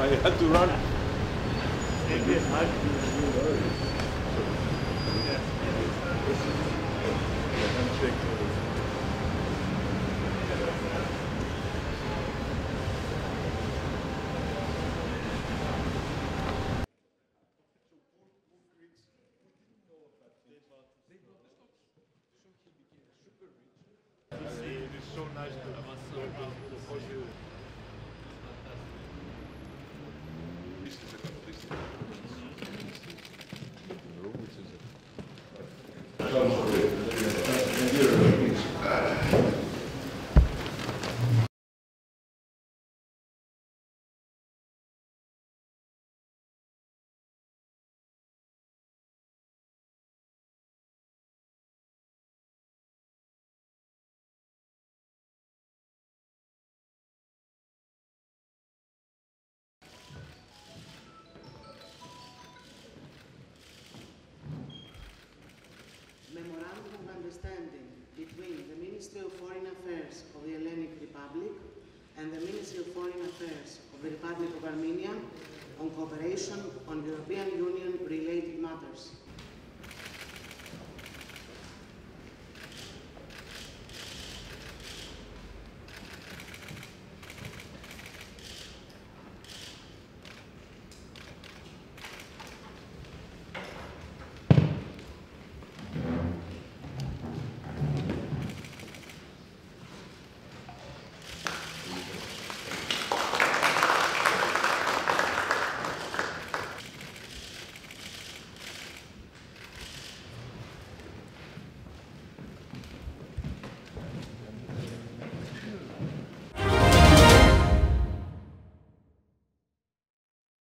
I had to run. It is so nice to support you. Memorandum of Understanding between the Ministry of Foreign Affairs of the Hellenic Republic and the Ministry of Foreign Affairs of the Republic of Armenia on cooperation on European Union related matters.